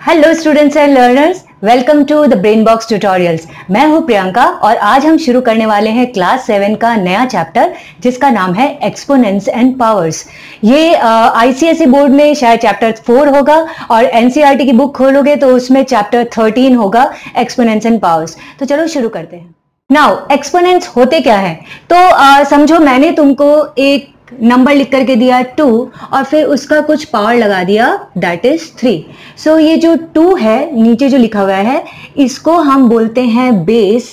Hello students and learners, welcome to the Brainbox tutorials. मैं हूं प्रियंका और आज हम शुरू करने वाले हैं क्लास 7 का नया चैप्टर जिसका नाम है एक्सपोनेंट्स एंड पावर्स। ये I.C.S.E बोर्ड में शायद चैप्टर 4 होगा और NCERT की बुक खोलोगे तो उसमें चैप्टर 13 होगा एक्सपोनेंट्स एंड पावर्स। तो चलो शुरू करते हैं। नाउ एक्सपोनेंट्स होते क्या है, तो समझो मैंने तुमको एक नंबर लिख करके दिया 2 और फिर उसका कुछ पावर लगा दिया दैट इज 3। सो ये जो 2 है नीचे जो लिखा हुआ है इसको हम बोलते हैं बेस,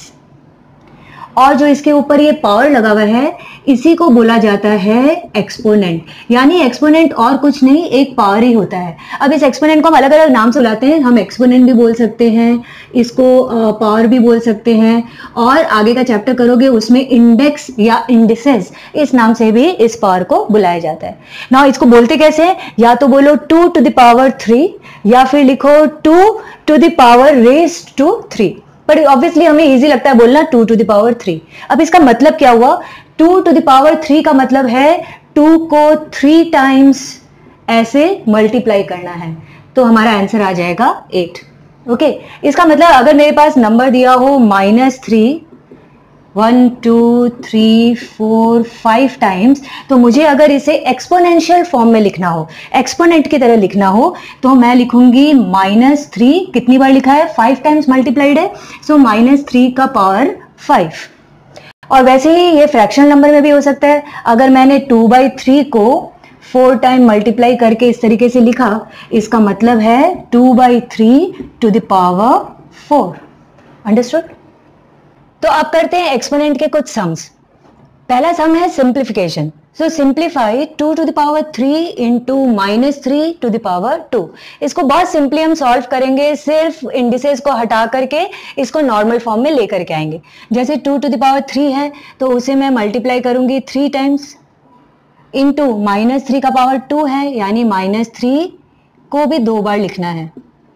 और जो इसके ऊपर ये पावर लगा हुआ है इसी को बोला जाता है एक्सपोनेंट। यानी एक्सपोनेंट और कुछ नहीं, एक पावर ही होता है। अब इस एक्सपोनेंट को हम अलग अलग नाम से बुलाते हैं। हम एक्सपोनेंट भी बोल सकते हैं, इसको पावर भी बोल सकते हैं, और आगे का चैप्टर करोगे उसमें इंडेक्स या इंडिसेस इस नाम से भी इस पावर को बुलाया जाता है। नाउ इसको बोलते कैसे हैं, या तो बोलो 2 to the power 3 या फिर लिखो 2 to the power raised to 3। पर ऑब्वियसली हमें इजी लगता है बोलना 2 to the power 3। अब इसका मतलब क्या हुआ, 2 to the power 3 का मतलब है 2 को 3 टाइम्स ऐसे मल्टीप्लाई करना है, तो हमारा आंसर आ जाएगा 8। ओके, इसका मतलब अगर मेरे पास नंबर दिया हो -3 1 2 3 4 5 टाइम्स, तो मुझे अगर इसे एक्सपोनेंशियल फॉर्म में लिखना हो, एक्सपोनेंट की तरह लिखना हो, तो मैं लिखूंगी -3 कितनी बार लिखा है, 5 टाइम्स मल्टीप्लाइड है, सो -3 का पावर 5। और वैसे ही ये फ्रैक्शनल नंबर में भी हो सकता है। अगर मैंने 2/3 को 4 टाइम मल्टीप्लाई करके इस तरीके से लिखा, इसका मतलब है 2/3 to the power 4। अंडरस्टूड? तो अब करते हैं एक्सपोनेंट के कुछ सम्स। पहला सम है simplification. So simplify 2 to the power 3 into -3 to the power 2। इसको बहुत सिंपली हम सॉल्व करेंगे, सिर्फ इंडिसेस को हटा करके इसको नॉर्मल फॉर्म में लेकर के आएंगे। जैसे 2 to the power 3 है तो उसे मैं मल्टीप्लाई करूंगी 3 टाइम्स इंटू -3 का पावर 2 है, यानी -3 को भी 2 बार लिखना है।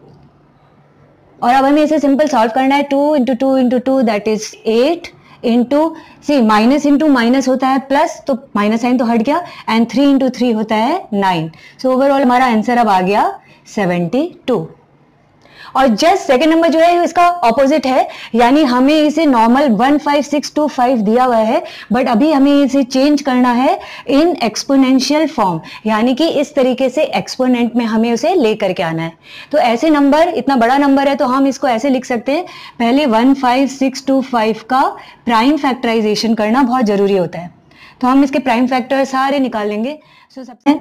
और अब हमें इसे सिंपल सॉल्व करना है। 2 into 2 into 2 that is 8 into see minus into minus होता है प्लस, तो माइनस साइन तो हट गया, एंड 3 into 3 होता है 9। सो ओवरऑल हमारा आंसर अब आ गया 72। और जस्ट सेकेंड नंबर जो है इसका ऑपोजिट है, यानी हमें इसे नॉर्मल 15625 दिया हुआ है, बट अभी हमें इसे चेंज करना है इन एक्सपोनेंशियल फॉर्म, यानी कि इस तरीके से एक्सपोनेंट में हमें उसे लेकर के आना है। तो ऐसे नंबर, इतना बड़ा नंबर है तो हम इसको ऐसे लिख सकते हैं, पहले 15625 का प्राइम फैक्टराइजेशन करना बहुत जरूरी होता है। तो हम इसके प्राइम फैक्टर सारे निकाल लेंगे। सो सबसे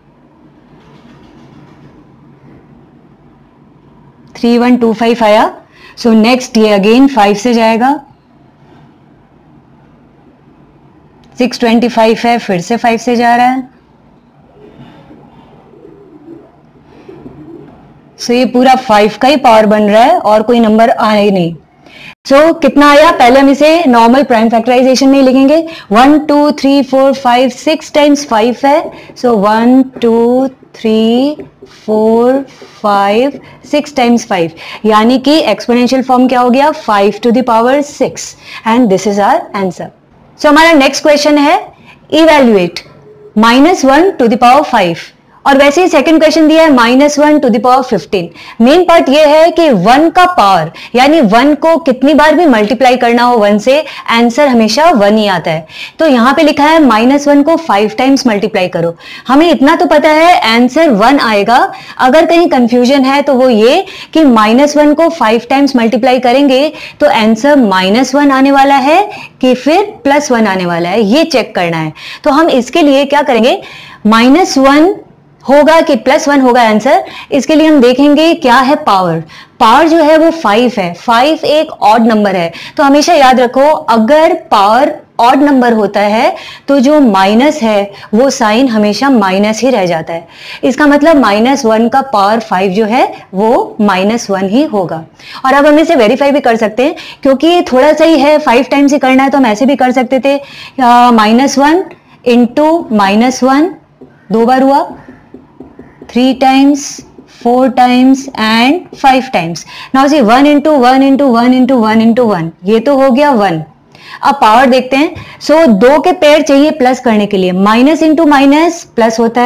3125 आया। सो नेक्स्ट ये अगेन 5 से जाएगा, 625 है, फिर से 5 से जा रहा है। सो ये पूरा 5 का ही पावर बन रहा है और कोई नंबर आया ही नहीं। सो कितना आया, पहले हम इसे नॉर्मल प्राइम फैक्टराइजेशन में लिखेंगे। 1 2 3 4 5 6 टाइम्स 5 है, सो 1 2 3 4 5 6 टाइम्स 5, यानी कि एक्सपोनेंशियल फॉर्म क्या हो गया, 5 to the power 6, and this is our answer. So हमारा नेक्स्ट क्वेश्चन है इवैल्यूएट -1 to the power 5, और वैसे ही सेकंड क्वेश्चन दिया है -1 to the power 15। Main part ये है कि 1 का पावर, यानी 1 को कितनी बार भी मल्टीप्लाई करना हो 1 से, आंसर हमेशा 1 ही आता है। तो यहां पे लिखा है -1 को 5 टाइम्स मल्टीप्लाई करो। हमें इतना तो पता है आंसर 1 आएगा। अगर कहीं कंफ्यूजन है तो वो ये कि -1 को 5 टाइम्स मल्टीप्लाई करेंगे तो आंसर -1 आने वाला है कि फिर +1 आने वाला है, ये चेक करना है। तो हम इसके लिए क्या करेंगे, -1 होगा कि +1 होगा आंसर, इसके लिए हम देखेंगे क्या है पावर। पावर जो है वो 5 है, 5 एक ऑड नंबर है, तो हमेशा याद रखो अगर पावर ऑड नंबर होता है तो जो माइनस है वो साइन हमेशा माइनस ही रह जाता है। इसका मतलब -1 का पावर 5 जो है वो -1 ही होगा। और अब हम इसे वेरीफाई भी कर सकते हैं, क्योंकि थोड़ा सा ही है, 5 टाइम्स ही करना है, तो हम ऐसे भी कर सकते थे, -1 इंटू -1 2 बार हुआ, 3 times 4 times and 5 times. Now see 1 into 1 into 1 into 1 into 1, ये तो हो गया 1। अब पावर देखते हैं। सो 2 के पेयर चाहिए प्लस करने के लिए, माइनस इंटू माइनस प्लस होता है,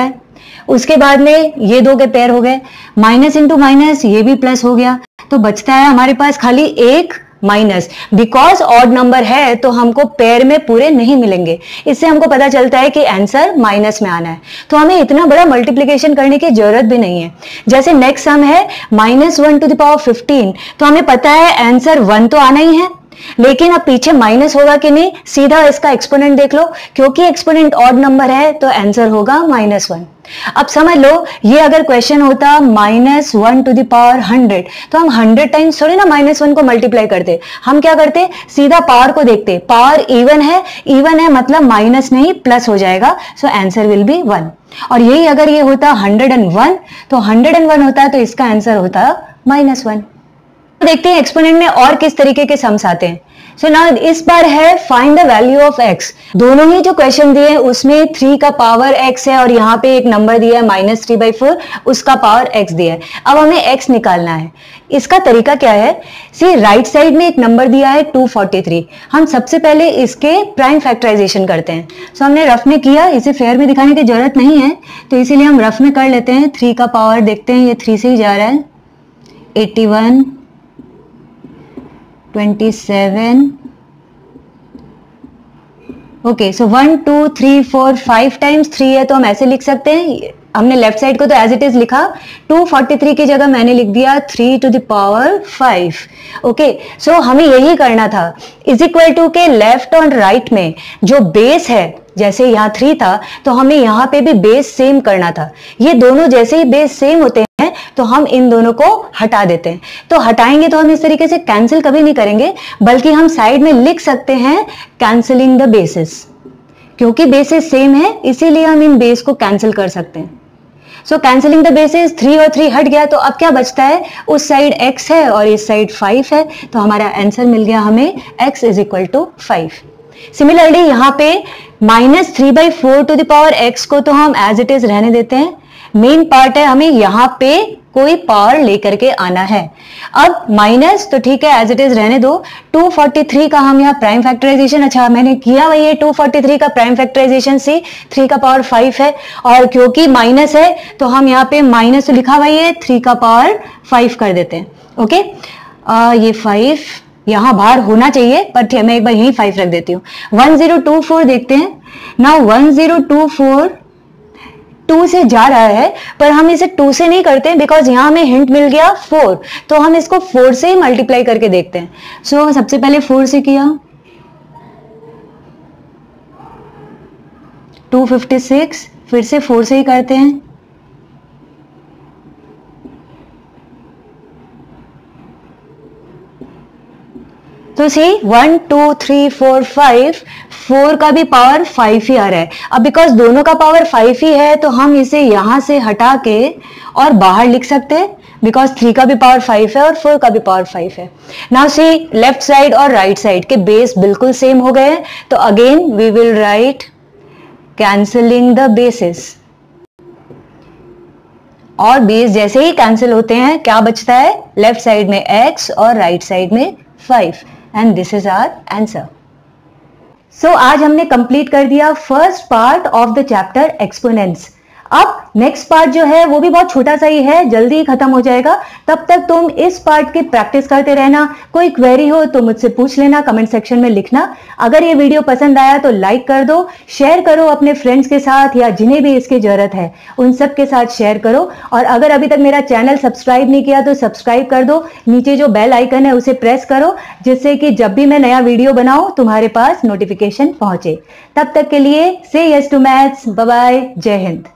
उसके बाद में ये दो के पेयर हो गए, माइनस इंटू माइनस ये भी प्लस हो गया, तो बचता है हमारे पास खाली एक माइनस। बिकॉज ऑड नंबर है तो हमको पेयर में पूरे नहीं मिलेंगे, इससे हमको पता चलता है कि आंसर माइनस में आना है। तो हमें इतना बड़ा मल्टीप्लिकेशन करने की जरूरत भी नहीं है। जैसे नेक्स्ट सम है -1 टू द पावर 15, तो हमें पता है आंसर 1 तो आना ही है, लेकिन अब पीछे माइनस होगा कि नहीं, सीधा इसका एक्सपोनेंट देख लो, क्योंकि एक्सपोनेंट ऑड नंबर है तो आंसर होगा -1। अब समझ लो, ये अगर क्वेश्चन होता -1 टू द पावर 100, तो हम 100 टाइम्स थोड़ी ना -1 को मल्टीप्लाई करते, हम क्या करते, सीधा पावर को देखते, पावर इवन है मतलब माइनस नहीं प्लस हो जाएगा, सो आंसर विल बी 1। और यही अगर ये होता 101, तो 101 होता तो इसका आंसर होता -1। देखते हैं एक्सपोनेंट में और किस तरीके के सम्स आते हैं। सो नाउ इस बार है find the value of x। दोनों ही जो क्वेश्चन दिए हैं उसमें 3 का पावर x है और यहाँ पे एक नंबर दिया है -3/4, उसका पावर x दिया है। अब हमें x निकालना है। इसका तरीका क्या है, सी राइट साइड में एक नंबर दिया है 243, हम सबसे पहले इसके प्राइम फैक्टराइजेशन करते हैं। सो हमने रफ में किया, इसे फेयर में दिखाने की जरूरत नहीं है, तो इसीलिए हम रफ में कर लेते हैं। 3 का पावर देखते हैं, ये 3 से ही जा रहा है, 81, 27, ओके। सो 1 2 3 4 5 टाइम्स 3 है तो हम ऐसे लिख सकते हैं, हमने लेफ्ट साइड को तो एज इट इज लिखा, 243 की जगह मैंने लिख दिया 3 to the power 5। Okay, so हमें यही करना था, इज इक्वल टू के लेफ्ट और राइट में जो बेस है, जैसे यहाँ 3 था तो हमें यहाँ पे भी बेस सेम करना था। ये दोनों जैसे ही बेस सेम होते हैं तो हम इन दोनों को हटा देते हैं। तो हटाएंगे तो हम इस तरीके से कैंसिल कभी नहीं करेंगे, बल्कि हम साइड में लिख सकते हैं कैंसिलिंग द बेसिस, क्योंकि बेसिस सेम है इसीलिए हम इन बेस को कैंसिल कर सकते हैं। सो कैंसिलिंग द बेसिस, 3 और 3 हट गया, तो अब क्या बचता है, उस साइड x है और इस साइड 5 है, तो हमारा आंसर मिल गया हमें x is equal to 5। Similarly यहाँ पे -3/4 टू द पावर x को तो हम एज इट इज रहने देते हैं। मेन पार्ट है हमें यहाँ पे कोई पावर लेकर के आना है। अब माइनस तो ठीक है एज इट इज रहने दो, 243 का हम यहाँ प्राइम फैक्टराइजेशन, अच्छा मैंने किया वही है, 243 का प्राइम फैक्टराइजेशन से 3 का पावर 5 है, और क्योंकि माइनस है तो हम यहाँ पे माइनस तो लिखा हुआ है, 3 का पावर 5 कर देते हैं। ओके, ये 5 यहां बाहर होना चाहिए, पर मैं एक बार यही 5 रख देती हूँ। 1024 देखते हैं। नाउ 1024 2 से जा रहा है, पर हम इसे 2 से नहीं करते बिकॉज यहां हमें हिंट मिल गया 4, तो हम इसको 4 से ही मल्टीप्लाई करके देखते हैं। सो सबसे पहले 4 से किया, 256, फिर से 4 से ही करते हैं, तो सी 1 2 3 4 5, 4 का भी पावर 5 ही आ रहा है। अब बिकॉज दोनों का पावर 5 ही है तो हम इसे यहां से हटा के और बाहर लिख सकते हैं, बिकॉज 3 का भी पावर 5 है और 4 का भी पावर 5 है। नाउ सी लेफ्ट साइड और राइट साइड के बेस बिल्कुल सेम हो गए हैं, तो again we will write cancelling the basis, और बेस जैसे ही कैंसिल होते हैं क्या बचता है, लेफ्ट साइड में x और राइट साइड में 5, and this is our answer. So आज हमने कंप्लीट कर दिया first part of the chapter exponents. अब नेक्स्ट पार्ट जो है वो भी बहुत छोटा सा ही है, जल्दी ही खत्म हो जाएगा। तब तक तुम इस पार्ट की प्रैक्टिस करते रहना। कोई क्वेरी हो तो मुझसे पूछ लेना, कमेंट सेक्शन में लिखना। अगर ये वीडियो पसंद आया तो लाइक कर दो, शेयर करो अपने फ्रेंड्स के साथ, या जिन्हें भी इसकी जरूरत है उन सब के साथ शेयर करो। और अगर अभी तक मेरा चैनल सब्सक्राइब नहीं किया तो सब्सक्राइब कर दो, नीचे जो बेल आइकन है उसे प्रेस करो, जिससे कि जब भी मैं नया वीडियो बनाऊं तुम्हारे पास नोटिफिकेशन पहुंचे। तब तक के लिए से yes to maths, bye bye, जय हिंद।